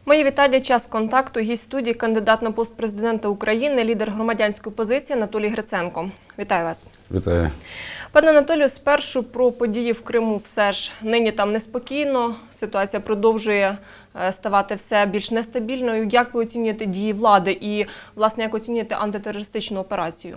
Мої вітання. Час контакту. Гість студії, кандидат на пост президента України, лідер громадянської позиції Анатолій Гриценко. Вітаю вас. Вітаю. Пане Анатолію, спершу про події в Криму. Все ж нині там неспокійно, ситуація продовжує ставати все більш нестабільною. Як ви оцінюєте дії влади і, власне, як оцінюєте антитерористичну операцію?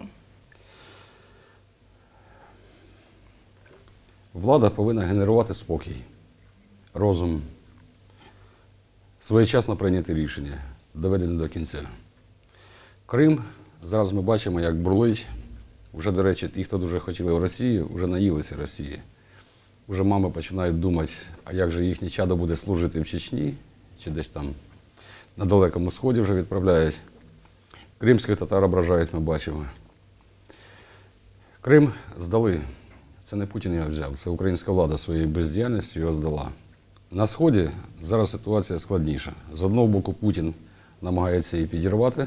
Влада повинна генерувати спокій, розум, своєчасно прийняти рішення, доведені до кінця. Крим, зараз ми бачимо, як бурлить. Вже, до речі, ті, хто дуже хотіли в Росію, вже наїлися Росії. Вже мами починають думати, а як же їхнє чадо буде служити в Чечні, чи десь там на Далекому Сході вже відправляють. Кримських татар ображають, ми бачимо. Крим здали. Це не Путін його взяв, це українська влада своєю бездіяльністю його здала. На Сході зараз ситуація складніша. З одного боку, Путін намагається її підірвати,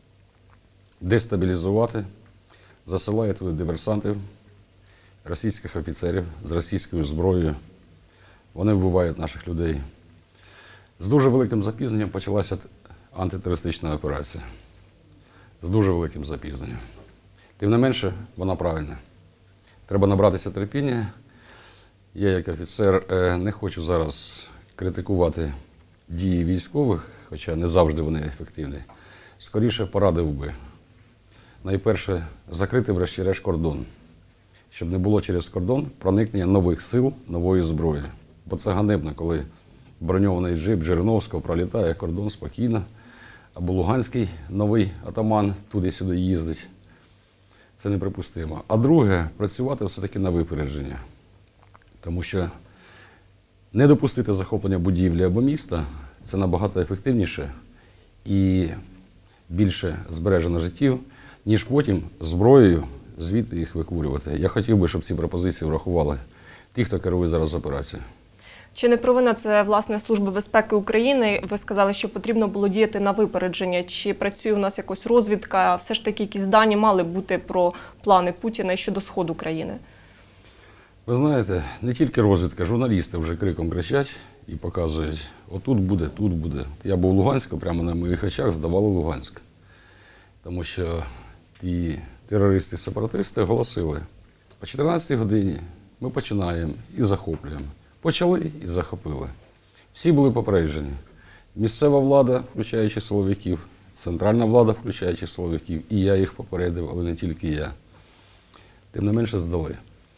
дестабілізувати, засилає туди диверсантів, російських офіцерів з російською зброєю. Вони вбивають наших людей. З дуже великим запізненням почалася антитерористична операція. З дуже великим запізненням. Тим не менше, вона правильна. Треба набратися терпіння. Я, як офіцер, не хочу зараз критикувати дії військових, хоча не завжди вони ефективні. Скоріше порадив би. Найперше, закрити врешті-решт кордон, щоб не було через кордон проникнення нових сил, нової зброї. Бо це ганебно, коли броньований джип Жириновського пролітає кордон спокійно, або Луганський новий атаман туди-сюди їздить. Це неприпустимо. А друге, працювати все-таки на випередження. Тому що не допустити захоплення будівлі або міста – це набагато ефективніше і більше збережено життів, ніж потім зброєю звідти їх викурювати. Я хотів би, щоб ці пропозиції врахували ті, хто керує зараз операцією. Чи не провина це, власне, Служби безпеки України? Ви сказали, що потрібно було діяти на випередження. Чи працює у нас якось розвідка? Все ж таки якісь дані мали бути про плани Путіна щодо Сходу країни? Ви знаєте, не тільки розвідка, журналісти вже криком кричать і показують, отут буде, тут буде. Я був у Луганську, прямо на моїх очах здавали Луганськ. Тому що ті терористи-сепаратисти оголосили, о 14-й годині ми починаємо і захоплюємо. Почали і захопили. Всі були попереджені. Місцева влада, включаючи силовиків, центральна влада, включаючи силовиків. І я їх попередив, але не тільки я. Тим не менше здали.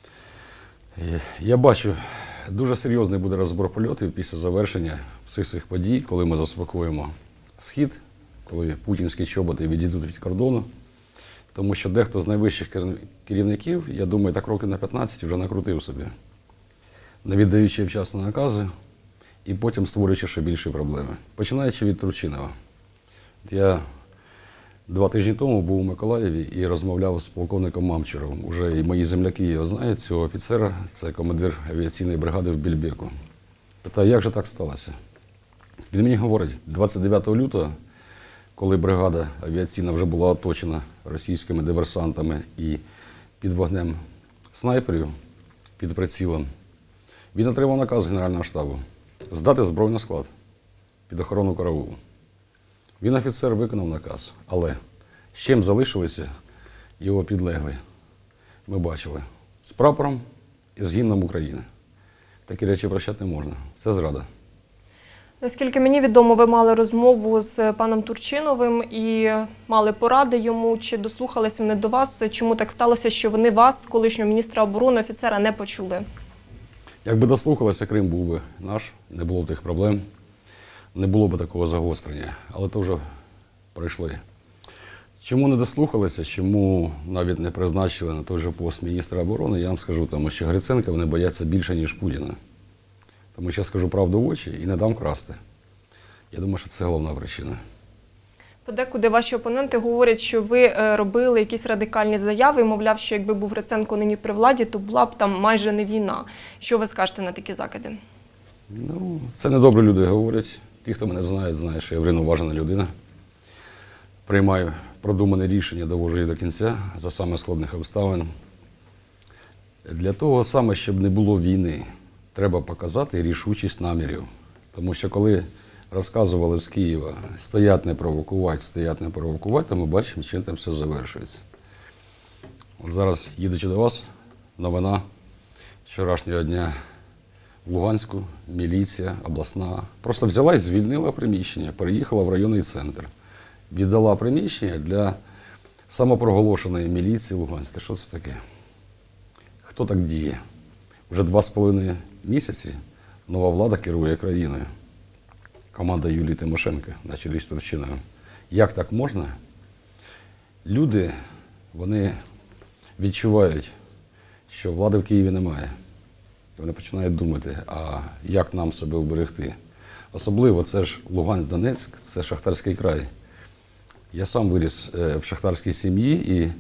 Я бачу, дуже серйозний буде розбор польотів після завершення всіх цих подій, коли ми заспокоїмо Схід, коли путінські чоботи відійдуть від кордону. Тому що дехто з найвищих керівників, я думаю, так років на 15 вже накрутив собі, не віддаючи вчасно накази і потім створюючи ще більші проблеми. Починаючи від Турчинова. Я 2 тижні тому був у Миколаєві і розмовляв з полковником Мамчуровим. Уже і мої земляки його знають, цього офіцера, це командир авіаційної бригади в Більбеку. Питаю, як же так сталося? Він мені говорить, 29 лютого, коли бригада авіаційна вже була оточена російськими диверсантами і під вогнем снайперів, під прицілом, він отримав наказ з Генерального штабу здати зброю на склад під охорону караулу. Він, офіцер, виконав наказ, але з чим залишилися його підлеглі, ми бачили, з прапором і з гімном України. Такі речі прощати не можна. Це зрада. Наскільки мені відомо, ви мали розмову з паном Турчиновим і мали поради йому, чи дослухалися вони до вас, чому так сталося, що вони вас, колишнього міністра оборони, офіцера, не почули? Якби дослухалися, Крим був би наш, не було б тих проблем, не було б такого загострення, але то вже пройшли. Чому не дослухалися, чому навіть не призначили на той же пост міністра оборони, я вам скажу, тому що Гриценка вони бояться більше, ніж Путіна. Тому що я скажу правду в очі і не дам красти. Я думаю, що це головна причина. Подекуди ваші опоненти говорять, що ви робили якісь радикальні заяви, мовляв, що якби був Гриценко нині при владі, то була б там майже не війна. Що ви скажете на такі закиди? Ну, це недобрі люди говорять. Ті, хто мене знає, знають, що я врівноважена людина. Приймаю продумане рішення, довожу їх до кінця за саме складних обставин. Для того саме, щоб не було війни, треба показати рішучість намірів. Тому що коли розказували з Києва, стоять не провокувати, то ми бачимо, чим там все завершується. От зараз, їдучи до вас, новина вчорашнього дня в Луганську, міліція обласна просто взяла і звільнила приміщення, переїхала в районний центр. Віддала приміщення для самопроголошеної міліції Луганська. Що це таке? Хто так діє? Вже 2,5 місяці нова влада керує країною. Команда Юлії Тимошенко на чолі з Турчиною. Як так можна? Люди, вони відчувають, що влади в Києві немає. І вони починають думати, а як нам себе вберегти? Особливо це ж Луганськ-Донецьк, це Шахтарський край. Я сам виріс в шахтарській сім'ї і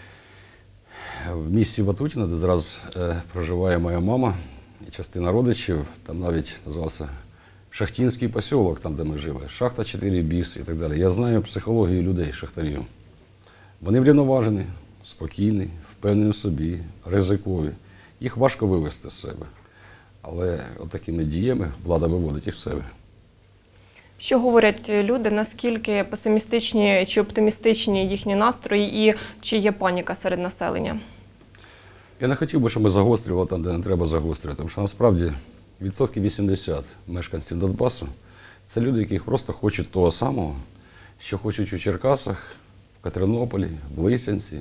в місті Ватутіно, де зараз проживає моя мама і частина родичів, там навіть називався Шахтинський посілок, там де ми жили, шахта 4 біс і так далі. Я знаю психологію людей, шахтарів. Вони врівноважені, спокійні, впевнені в собі, ризикові. Їх важко вивести з себе. Але отакими діями влада виводить їх з себе. Що говорять люди, наскільки песимістичні чи оптимістичні їхні настрої і чи є паніка серед населення? Я не хотів би, щоб ми загострювали там, де не треба загострювати, тому що насправді 80% мешканців Донбасу – це люди, які просто хочуть того самого, що хочуть у Черкасах, в Катеринополі, в Лисянці,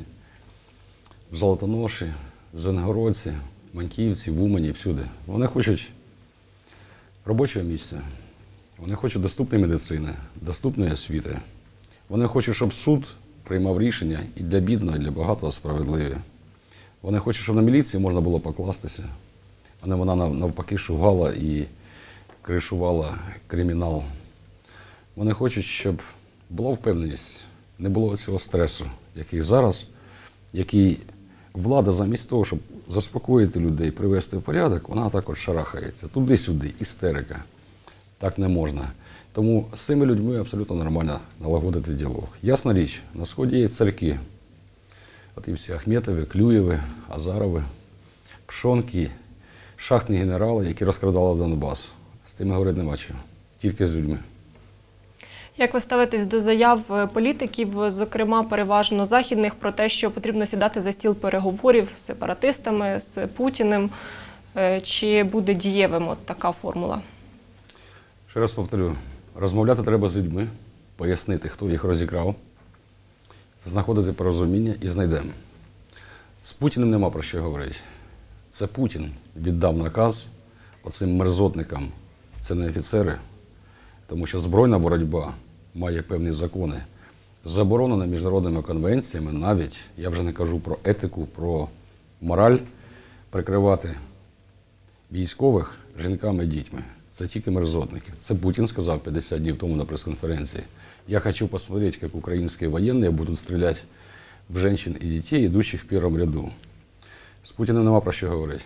в Золотоноші, в Звенигородці, в Маньківці, в Умані, всюди. Вони хочуть робочого місця, вони хочуть доступної медицини, доступної освіти. Вони хочуть, щоб суд приймав рішення і для бідного, і для багатого справедливі. Вони хочуть, щоб на міліції можна було покластися, а не вона навпаки шугала і кришувала кримінал. Вони хочуть, щоб була впевненість, не було цього стресу, який зараз, який влада замість того, щоб заспокоїти людей, привести в порядок, вона також шарахається. Туди-сюди, істерика. Так не можна. Тому з цими людьми абсолютно нормально налагодити діалог. Ясна річ, на Сході є царки. От і всі Ахметові, Клюєви, Азарови, Пшонки, шахтні генерали, які розкрадали Донбас. З тими говорити нема чого, тільки з людьми. Як ви ставитесь до заяв політиків, зокрема переважно західних, про те, що потрібно сідати за стіл переговорів з сепаратистами, з Путіним? Чи буде дієвим от така формула? Ще раз повторю, розмовляти треба з людьми, пояснити, хто їх розікрав, знаходити порозуміння і знайдемо. З Путіним нема про що говорити. Це Путін віддав наказ оцим мерзотникам, це не офіцери, тому що збройна боротьба має певні закони, заборонено міжнародними конвенціями, навіть, я вже не кажу про етику, про мораль, прикривати військових жінками і дітьми. Це тільки мерзотники. Це Путін сказав 50 днів тому на прес-конференції. Я хочу посмотреть, как украинские военные будут стрелять в женщин и детей, идущих в первом ряду. З Путіним нема про що говорити.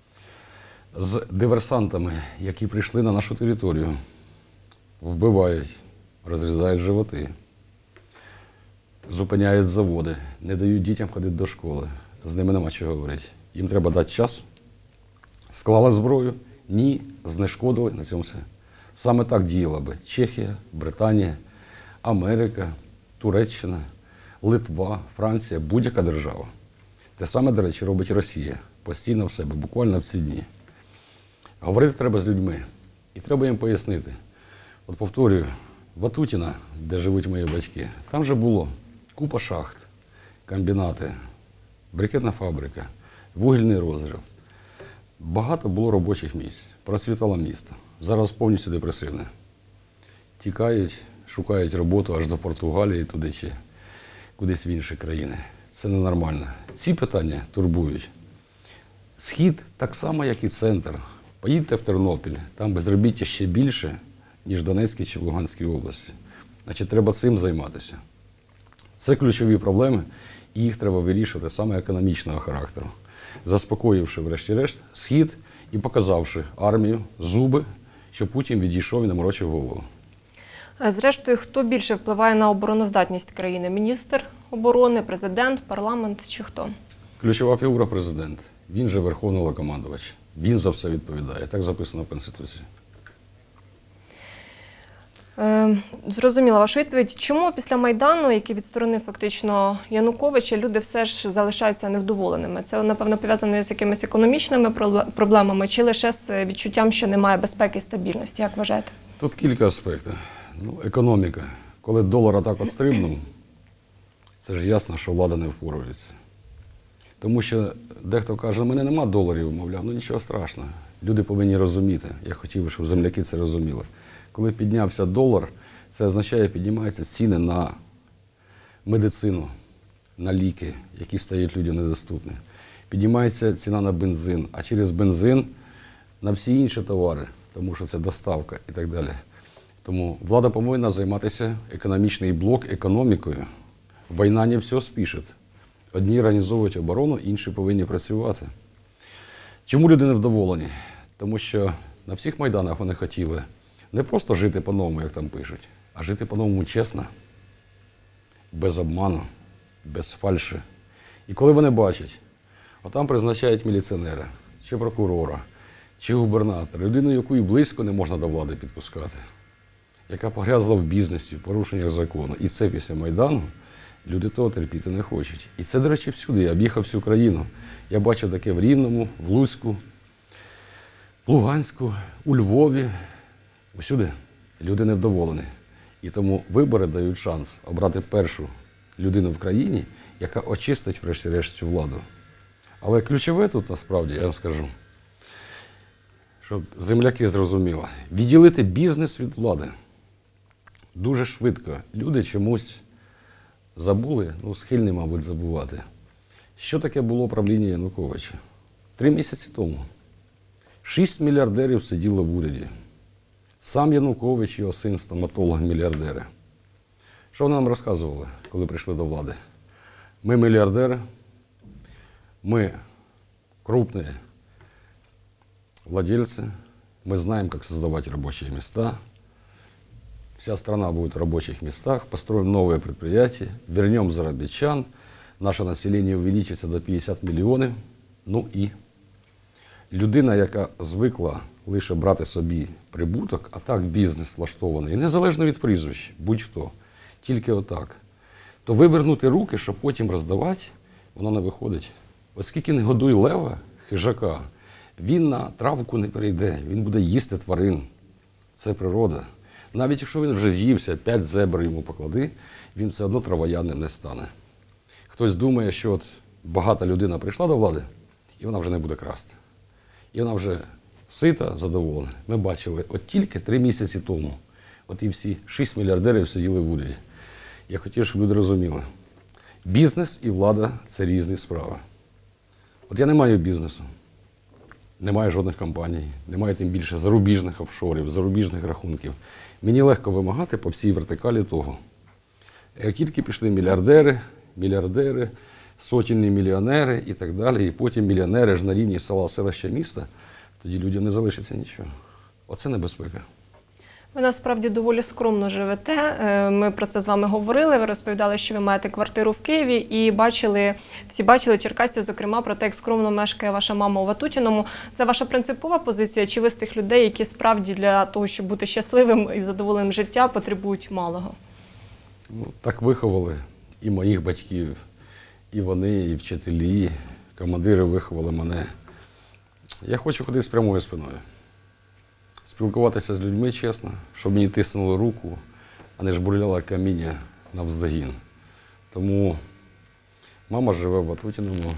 З диверсантами, які прийшли на нашу територію, вбивають, розрізають животи, зупиняють заводи, не дають дітям ходити до школи. З ними нема чого говорити. Їм треба дати час. Склали зброю, ні, знешкодили, на цьому все. Саме так діяла би Чехія, Британія, Америка, Туреччина, Литва, Франція, будь-яка держава. Те саме, до речі, робить Росія. Постійно в себе, буквально в ці дні. Говорити треба з людьми. І треба їм пояснити. От повторюю, Ватутіна, де живуть мої батьки, там же було купа шахт, комбінати, брикетна фабрика, вугільний розрив. Багато було робочих місць, процвітало місто. Зараз повністю депресивне. Тікають, шукають роботу аж до Португалії, туди чи кудись в інші країни. Це ненормально. Ці питання турбують. Схід так само, як і центр. Поїдьте в Тернопіль, там безробіття ще більше, ніж в Донецькій чи в Луганській області. Значить, треба цим займатися. Це ключові проблеми, і їх треба вирішувати саме економічного характеру. Заспокоївши, врешті-решт, Схід і показавши армію, зуби, що Путін відійшов і не морочив голову. Зрештою, хто більше впливає на обороноздатність країни? Міністр оборони, президент, парламент чи хто? Ключова фігура – президент. Він же верховний головнокомандувач. Він за все відповідає. Так записано в Конституції. Зрозуміла вашу відповідь. Чому після Майдану, який відсторонив фактично Януковича, люди все ж залишаються невдоволеними? Це, напевно, пов'язано з якимись економічними проблемами чи лише з відчуттям, що немає безпеки і стабільності? Як вважаєте? Тут кілька аспектів. Економіка. Коли долар отак от стрибнув, це ж ясно, що влада не впорується. Тому що дехто каже, у мене нема доларів, мовляв, нічого страшного. Люди повинні розуміти. Я хотів би, щоб земляки це розуміли. Коли піднявся долар, це означає, піднімаються ціни на медицину, на ліки, які стають людям недоступні. Піднімається ціна на бензин, а через бензин на всі інші товари, тому що це доставка і так далі. Тому влада повинна займатися економічний блок економікою. Війна не все спішить. Одні організовують оборону, інші повинні працювати. Чому люди невдоволені? Тому що на всіх майданах вони хотіли не просто жити по-новому, як там пишуть, а жити по-новому чесно, без обману, без фальші. І коли вони бачать, отам призначають міліціонера, чи прокурора, чи губернатора, людину, яку і близько не можна до влади підпускати, яка погрязла в бізнесі, в порушеннях закону. І це після Майдану люди того терпіти не хочуть. І це, до речі, всюди. Я об'їхав всю країну. Я бачив таке в Рівному, в Луцьку, в Луганську, у Львові. Усюди люди невдоволені. І тому вибори дають шанс обрати першу людину в країні, яка очистить, врешті-решт, цю владу. Але ключове тут, насправді, я вам скажу, щоб земляки зрозуміли, відділити бізнес від влади дуже швидко. Люди чомусь забули, схильні, мабуть, забувати. Що таке було правління Януковича? 3 місяці тому 6 мільярдерів сиділо в уряді. Сам Янукович і його син стоматолог-мільярдери. Що вони нам розказували, коли прийшли до влади? Ми мільярдери, мы крупные владельцы, мы знаем, как создавать рабочие места. Вся страна будет в рабочих местах, построим новые предприятия, вернем заробітчан, наше населення увеличиться до 50 мільйонів. І людина, яка звикла лише брати собі прибуток, а так бізнес влаштований, незалежно від прізвищ, будь-хто, тільки отак, то вивернути руки, щоб потім роздавати, воно не виходить. Оскільки не годуй лева, хижака, він на травку не перейде, він буде їсти тварин. Це природа. Навіть якщо він вже з'ївся, 5 зебр йому поклади, він все одно травоядним не стане. Хтось думає, що от багата людина прийшла до влади, і вона вже не буде красти. І вона вже сита, задоволена. Ми бачили, от тільки 3 місяці тому, от і всі 6 мільярдерів сиділи в уряді. Я хотів, щоб люди розуміли, бізнес і влада – це різні справи. От я не маю бізнесу, немає жодних компаній, немає тим більше зарубіжних офшорів, зарубіжних рахунків. Мені легко вимагати по всій вертикалі того. Як тільки пішли мільярдери, сотні мільйонери і так далі, і потім мільйонери ж на рівні села, селища, міста, тоді людям не залишиться нічого. Оце небезпека. Ви насправді доволі скромно живете. Ми про це з вами говорили. Ви розповідали, що ви маєте квартиру в Києві і всі бачили черкасці, зокрема, про те, як скромно мешкає ваша мама у Ватутіному. Це ваша принципова позиція? Чи ви з тих людей, які справді для того, щоб бути щасливим і задоволеним життя, потребують малого? Так виховали і моїх батьків, і вони, і вчителі, командири виховали мене. Я хочу ходити з прямою спиною. Спілкуватися з людьми чесно, щоб мені тиснули руку, а не жбурляло каміння навздогін. Тому мама живе в Ватутіному.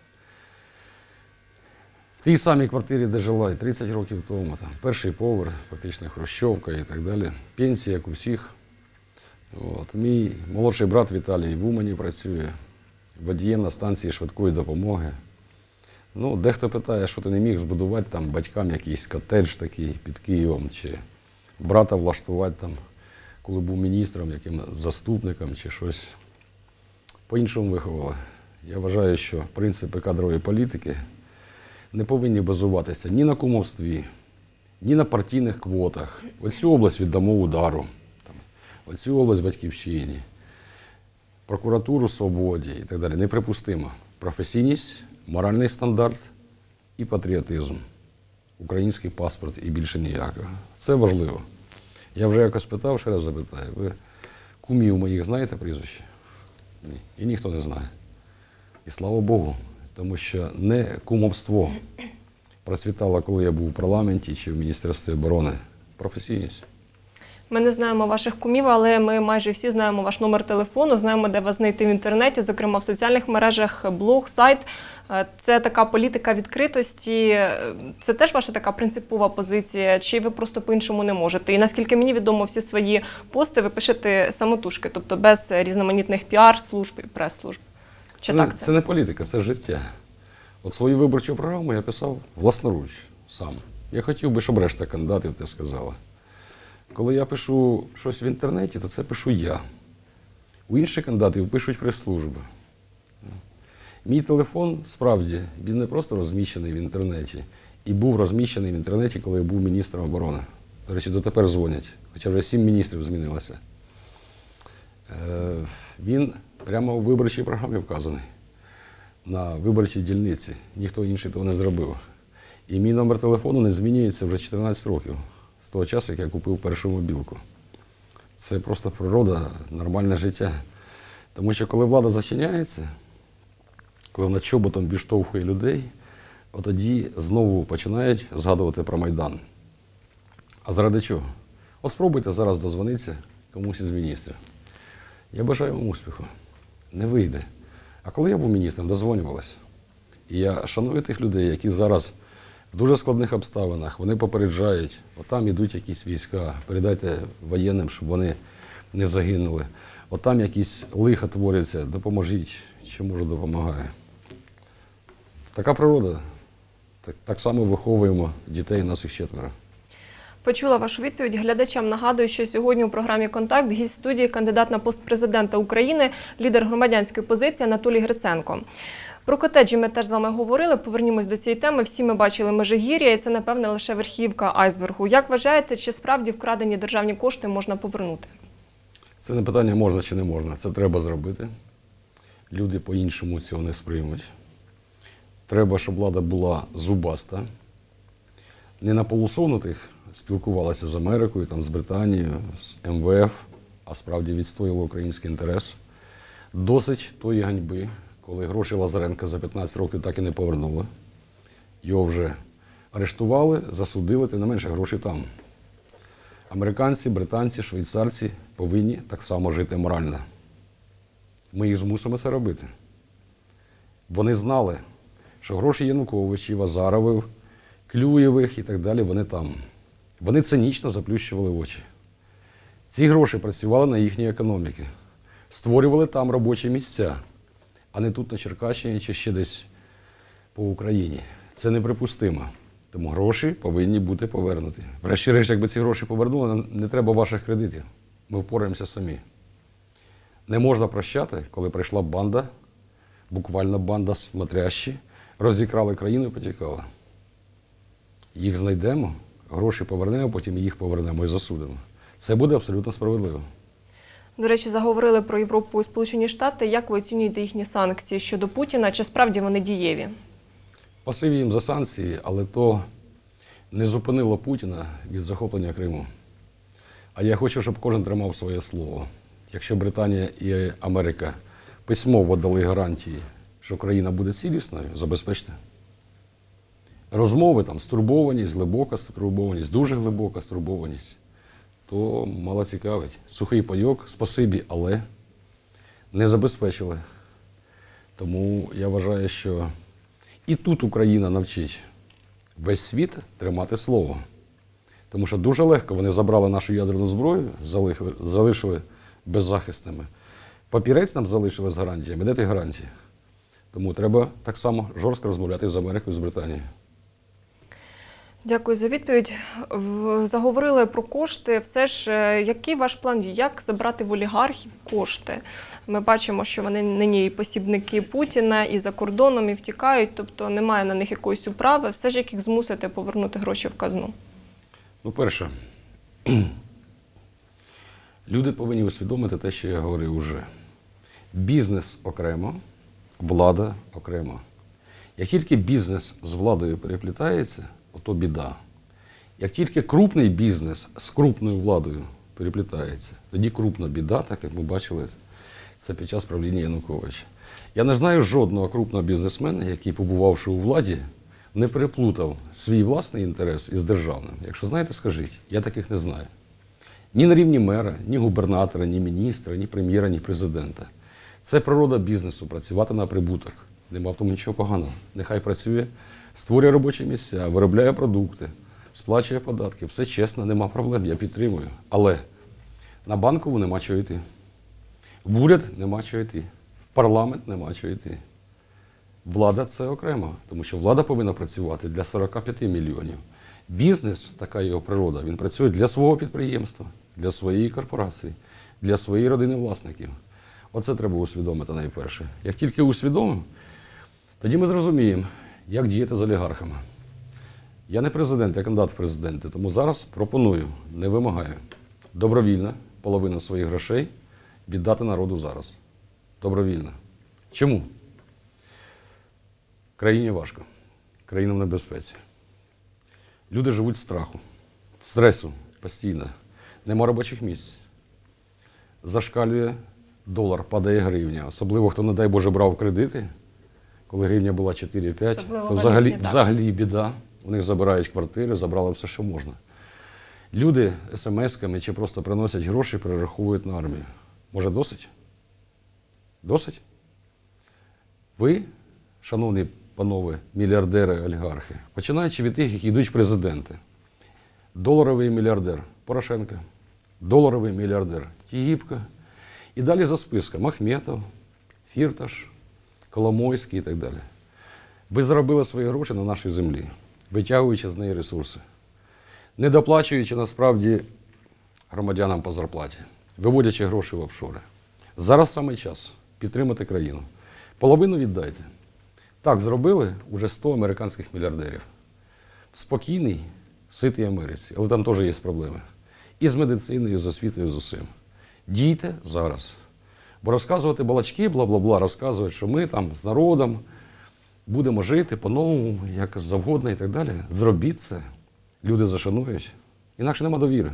В тій самій квартирі, де жила і 30 років тому. Там, перший поверх, фактично хрущовка і так далі. Пенсія, як у всіх. Мій молодший брат Віталій в Умані працює, водієм на станції швидкої допомоги. Дехто питає, що ти не міг збудувати там батькам якийсь котедж такий під Києвом, чи брата влаштувати там, коли був міністром, яким заступником, чи щось. По-іншому виховали. Я вважаю, що принципи кадрової політики не повинні базуватися ні на кумовстві, ні на партійних квотах. Оцю область віддамо удару, оцю область батьківщині, прокуратуру свободі і так далі. Неприпустимо. Професійність, моральний стандарт і патріотизм. Український паспорт і більше ніякого. Це важливо. Я вже якось питав, ще раз запитаю, ви кумів моїх знаєте прізвище? Ні. І ніхто не знає. І слава Богу, тому що не кумовство процвітало, коли я був у парламенті чи в Міністерстві оборони. Професійність. Ми не знаємо ваших кумів, але ми майже всі знаємо ваш номер телефону, знаємо, де вас знайти в інтернеті, зокрема в соціальних мережах, блог, сайт. Це така політика відкритості. Це теж ваша така принципова позиція, чи ви просто по-іншому не можете? І наскільки мені відомо, всі свої пости ви пишете самотужки, тобто без різноманітних піар-служб і прес-служб. Чи так це? Це не політика, це життя. От свою виборчу програму я писав власноруч сам. Я хотів би, щоб решта кандидатів те сказала. Коли я пишу щось в інтернеті, то це пишу я. У інших кандидатів пишуть прес-служби. Мій телефон, справді, він не просто розміщений в інтернеті. І був розміщений в інтернеті, коли я був міністром оборони. До речі, дотепер дзвонять, хоча вже 7 міністрів змінилося. Він прямо у виборчій програмі вказаний. На виборчій дільниці. Ніхто інший того не зробив. І мій номер телефону не змінюється вже 14 років. З того часу, як я купив першу мобілку. Це просто природа, нормальне життя. Тому що коли влада зачиняється, коли вона чоботом відштовхує людей, от тоді знову починають згадувати про Майдан. А заради чого? От спробуйте зараз дозвонитися комусь із міністрів. Я бажаю вам успіху. Не вийде. А коли я був міністром, дозвонювалися. І я шаную тих людей, які зараз в дуже складних обставинах, вони попереджають, отам йдуть якісь війська, передайте воєнним, щоб вони не загинули. Отам якісь лиха творяться, допоможіть, чи можу допомагаю. Така природа. Так само виховуємо дітей, нас їх 4. Почула вашу відповідь. Глядачам нагадую, що сьогодні у програмі «Контакт» гість студії, кандидат на пост президента України, лідер громадянської позиції Анатолій Гриценко. Про котеджі ми теж з вами говорили, повернімось до цієї теми. Всі ми бачили Межигір'я, і це, напевне, лише верхівка айсбергу. Як вважаєте, чи справді вкрадені державні кошти можна повернути? Це не питання можна чи не можна, це треба зробити. Люди по-іншому цього не сприймуть. Треба, щоб влада була зубаста, не на полусонутих спілкувалася з Америкою, там, з Британією, з МВФ, а справді відстояла український інтерес. Досить тої ганьби, коли гроші Лазаренка за 15 років так і не повернули. Його вже арештували, засудили, тим не менше гроші там. Американці, британці, швейцарці повинні так само жити морально. Ми їх змусимо це робити. Вони знали, що гроші Януковичів, Азарових, Клюєвих і так далі, вони там. Вони цинічно заплющували очі. Ці гроші працювали на їхній економіці, створювали там робочі місця, а не тут на Черкащині чи ще десь по Україні. Це неприпустимо. Тому гроші повинні бути повернуті. Врешті-решт, якби ці гроші повернули, нам не треба ваших кредитів. Ми впораємося самі. Не можна прощати, коли прийшла банда, буквально банда смотрящі, розікрали країну і потікали. Їх знайдемо, гроші повернемо, потім їх повернемо і засудимо. Це буде абсолютно справедливо. До речі, заговорили про Європу і Сполучені Штати. Як ви оцінюєте їхні санкції щодо Путіна? Чи справді вони дієві? Спасибі їм за санкції, але то не зупинило Путіна від захоплення Криму. А я хочу, щоб кожен тримав своє слово. Якщо Британія і Америка письмово дали гарантії, що країна буде цілісною, забезпечте. Розмови там, стурбованість, глибока стурбованість, дуже глибока стурбованість, то мало цікавить. Сухий пайок, спасибі, але не забезпечили. Тому я вважаю, що і тут Україна навчить весь світ тримати слово. Тому що дуже легко вони забрали нашу ядерну зброю, залишили беззахисними. Папірець нам залишили з гарантіями. Де ті гарантії? Тому треба так само жорстко розмовляти з Америкою, з Британією. Дякую за відповідь. Заговорили про кошти. Все ж, який ваш план? Як забрати в олігархів кошти? Ми бачимо, що вони нині і посібники Путіна, і за кордоном, і втікають, тобто немає на них якоїсь управи. Все ж, як їх змусити повернути гроші в казну? Ну, перше, люди повинні усвідомити те, що я говорив уже. Бізнес окремо, влада окремо. Як тільки бізнес з владою переплітається, ото біда. Як тільки крупний бізнес з крупною владою переплітається, тоді крупна біда, так як ми бачили, це під час правління Януковича. Я не знаю жодного крупного бізнесмена, який, побувавши у владі, не переплутав свій власний інтерес із державним. Якщо знаєте, скажіть, я таких не знаю. Ні на рівні мера, ні губернатора, ні міністра, ні прем'єра, ні президента. Це природа бізнесу – працювати на прибуток. Нема в тому нічого поганого. Нехай працює, створює робочі місця, виробляє продукти, сплачує податки. Все чесно, нема проблем, я підтримую. Але на Банкову нема чого йти. В уряд нема чого йти. В парламент нема чого йти. Влада – це окремо, тому що влада повинна працювати для 45 мільйонів. Бізнес, така його природа, він працює для свого підприємства, для своєї корпорації, для своєї родини власників. Оце треба усвідомити найперше. Як тільки усвідомимо, тоді ми зрозуміємо, як діяти з олігархами. Я не президент, я кандидат в президенти, тому зараз пропоную, не вимагаю, добровільно половину своїх грошей віддати народу зараз. Добровільно. Чому? Країні важко. Країна в небезпеці. Люди живуть в страху, в стресу постійно. Нема робочих місць. Зашкалює долар, падає гривня. Особливо, хто, не дай Боже, брав кредити, коли гривня була 4-5, то взагалі біда. У них забирають квартири, забрали все, що можна. Люди смс-ками чи просто приносять гроші, перераховують на армію. Може, досить? Досить? Ви, шановні панове мільярдери, олігархи, починаючи від тих, які йдуть в президенти. Доларовий мільярдер Порошенко, доларовий мільярдер Тігіпко. І далі за списком Ахметов, Фірташ, Коломойський і так далі. Ви заробили свої гроші на нашій землі, витягуючи з неї ресурси, не доплачуючи насправді громадянам по зарплаті, виводячи гроші в офшори. Зараз саме час підтримати країну. Половину віддайте. Так зробили вже 100 американських мільярдерів. В спокійній, ситій Америці. Але там теж є проблеми. І з медициною, і з освітою, з усім. Дійте зараз. Бо розказувати балачки, бла-бла-бла, розказувати, що ми там з народом будемо жити по-новому, як завгодно і так далі. Зробіть це. Люди зашанують. Інакше нема довіри.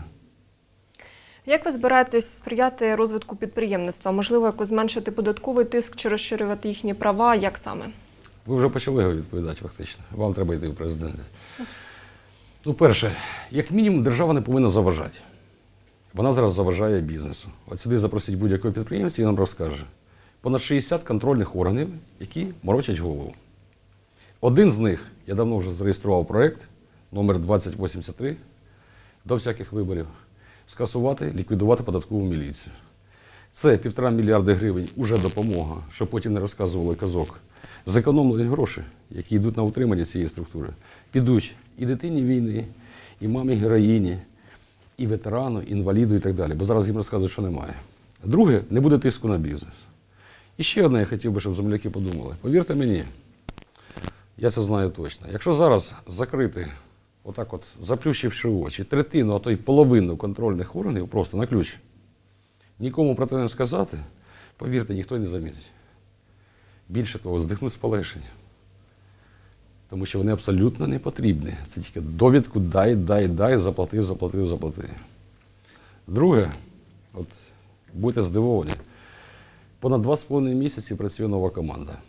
Як ви збираєтесь сприяти розвитку підприємництва? Можливо, якось зменшити податковий тиск чи розширювати їхні права? Як саме? Ви вже почали його відповідати фактично. Вам треба йти в президенти. Ну, перше, як мінімум, держава не повинна заважати. Вона зараз заважає бізнесу. От сюди запросить будь-якого підприємця і нам розкаже. Понад 60 контрольних органів, які морочать голову. Один з них, я давно вже зареєстрував проєкт, номер 2083, до всяких виборів, скасувати, ліквідувати податкову міліцію. Це 1,5 мільярда гривень уже допомога, щоб потім не розказували казок. Зекономлені гроші, які йдуть на утримання цієї структури, підуть і дитині війни, і мамі героїні, і ветерану, і інваліду і так далі. Бо зараз їм розказують, що немає. Друге, не буде тиску на бізнес. І ще одне я хотів би, щоб земляки подумали. Повірте мені, я це знаю точно. Якщо зараз закрити, отак от, заплющивши очі, третину, а то й половину контрольних органів просто на ключ, нікому про це не сказати, повірте, ніхто й не замітить. Більше того, здихнуть з полегшення. Тому що вони абсолютно не потрібні. Це тільки довідку дай, заплати. Друге, от будьте здивовані, понад 2,5 місяці працює нова команда.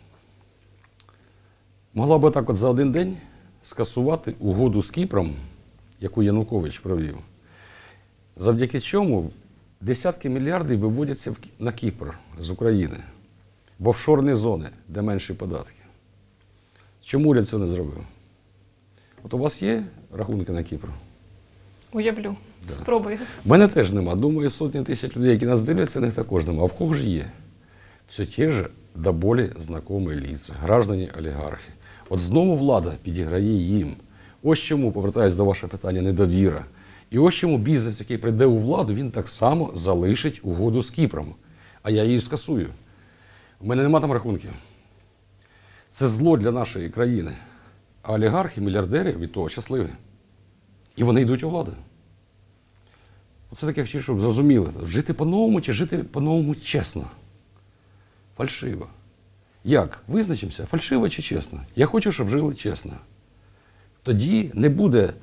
Могла б так от за один день скасувати угоду з Кіпром, яку Янукович провів, завдяки чому десятки мільярдів виводяться на Кіпр з України, в офшорні зони, де менші податки. Чому уряд цього не зробив? От у вас є рахунки на Кіпр? Уявлю. Да. Спробую. У мене теж нема. Думаю, сотні тисяч людей, які нас дивляться, них також нема. А в кого ж є? Все ті ж до болі знайомі лица, граждані олігархи. От знову влада підіграє їм. Ось чому, повертаюсь до вашого питання, недовіра. І ось чому бізнес, який прийде у владу, він так само залишить угоду з Кіпром. А я її скасую. У мене нема там рахунків. Це зло для нашої країни. А олігархи, мільярдери від того щасливі. І вони йдуть у владу. Оце таке хотів, щоб зрозуміли. Жити по-новому чи жити по-новому чесно? Фальшиво. Як? Визначимося, фальшиво чи чесно? Я хочу, щоб жили чесно. Тоді не буде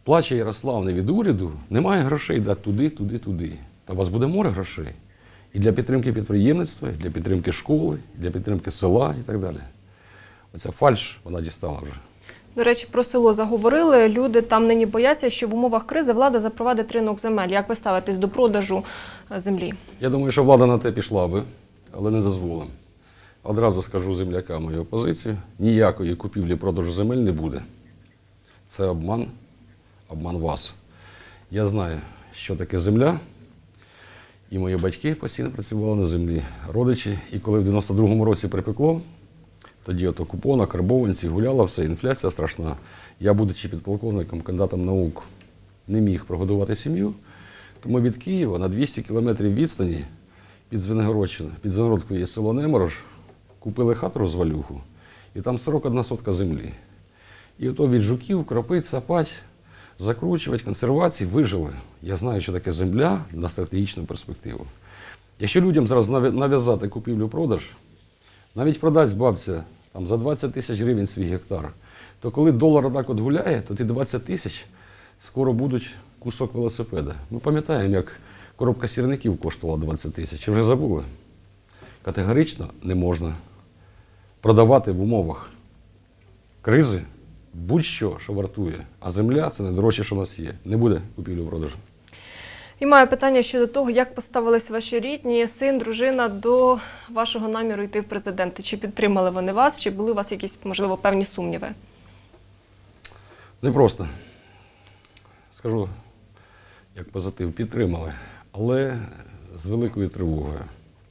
Плаче Ярослав не від уряду, немає грошей дати туди, туди, туди. Та у вас буде море грошей. І для підтримки підприємництва, і для підтримки школи, і для підтримки села і так далі. Оця фальш, вона дістала вже. До речі, про село заговорили. Люди там нині бояться, що в умовах кризи влада запровадить ринок земель. Як ви ставитесь до продажу землі? Я думаю, що влада на те пішла би, але не дозволимо. Одразу скажу землякам мою позицію. Ніякої купівлі-продажу земель не буде. Це обман вас. Я знаю, що таке земля. І мої батьки постійно працювали на землі, родичі. І коли в 92-му році припекло, тоді от окуповано, карбованці, гуляла все, інфляція страшна. Я, будучи підполковником, кандидатом наук, не міг прогодувати сім'ю. Тому від Києва на 200 кілометрів відстані під Звенигородщиною, під Звенигородкою є село Неморож, купили хату розвалюху, і там 41 сотка землі. І ото від жуків, кропить, сапать, закручувати, консервації вижили. Я знаю, що таке земля на стратегічну перспективу. Якщо людям зараз нав'язати купівлю-продаж, навіть продасть бабця там, за 20 тисяч гривень свій гектар, то коли долар отак от гуляє, то ті 20 тисяч скоро будуть кусок велосипеда. Ми пам'ятаємо, як коробка сірників коштувала 20 тисяч. Чи вже забули? Категорично не можна продавати в умовах кризи будь-що, що вартує. А земля – це найдорожче, що в нас є. Не буде купівлі-продажу. І маю питання щодо того, як поставились ваші рідні, син, дружина до вашого наміру йти в президенти. Чи підтримали вони вас, чи були у вас якісь, можливо, певні сумніви? Непросто. Скажу, як позитив, підтримали, але з великою тривогою.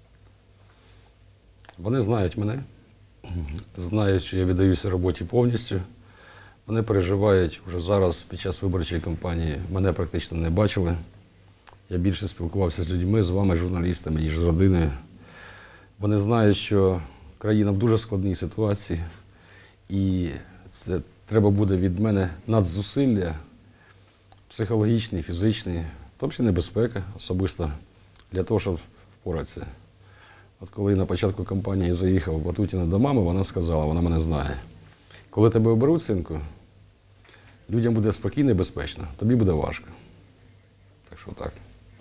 Вони знають мене, знають, що я віддаюся роботі повністю. Вони переживають вже зараз, під час виборчої кампанії, мене практично не бачили. Я більше спілкувався з людьми, з вами, журналістами, ніж з родиною. Вони знають, що країна в дуже складній ситуації, і це треба буде від мене надзусилля, психологічні, фізичні, в тому числі небезпека особисто, для того, щоб впоратися. От коли на початку кампанії заїхав Ватутіна до мами, вона сказала, вона мене знає, коли тебе оберуть, синку, людям буде спокійно і безпечно, тобі буде важко. Так що так.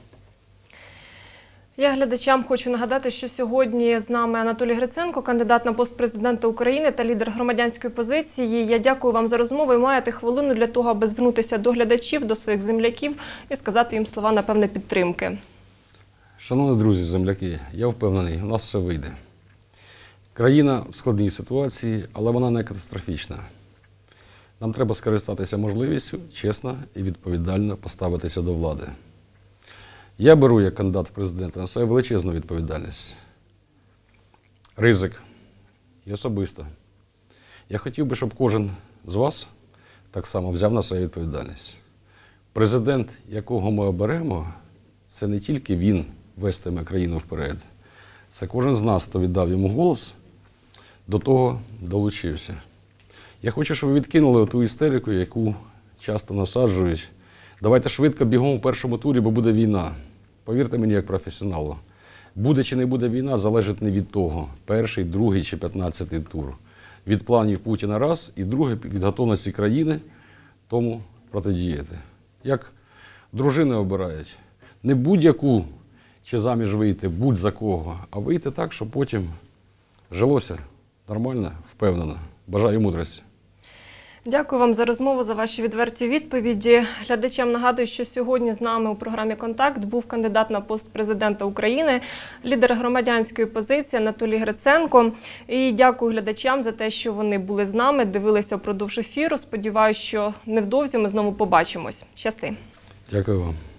Я глядачам хочу нагадати, що сьогодні з нами Анатолій Гриценко, кандидат на пост президента України та лідер громадянської позиції. Я дякую вам за розмову і маєте хвилину для того, аби звернутися до глядачів, до своїх земляків і сказати їм слова, напевне, підтримки. Шановні друзі, земляки, я впевнений, у нас все вийде. Країна в складній ситуації, але вона не катастрофічна. Нам треба скористатися можливістю чесно і відповідально поставитися до влади. Я беру як кандидат в президенти на себе величезну відповідальність. Ризик. І особисто. Я хотів би, щоб кожен з вас так само взяв на себе відповідальність. Президент, якого ми оберемо, це не тільки він вестиме країну вперед. Це кожен з нас, хто віддав йому голос, до того долучився. Я хочу, щоб ви відкинули ту істерику, яку часто насаджують. Давайте швидко бігом у першому турі, бо буде війна. Повірте мені, як професіоналу. Буде чи не буде війна, залежить не від того, перший, другий чи 15-й тур. Від планів Путіна раз, і друге, від готовності країни тому протидіяти. Як дружини обирають. Не будь-яку чи заміж вийти, будь-за кого, а вийти так, щоб потім жилося нормально, впевнено. Бажаю мудрості. Дякую вам за розмову, за ваші відверті відповіді. Глядачам нагадую, що сьогодні з нами у програмі «Контакт» був кандидат на пост президента України, лідер громадянської позиції Анатолій Гриценко. І дякую глядачам за те, що вони були з нами, дивилися впродовж ефіру. Сподіваюся, що невдовзі ми знову побачимось. Щасти! Дякую вам.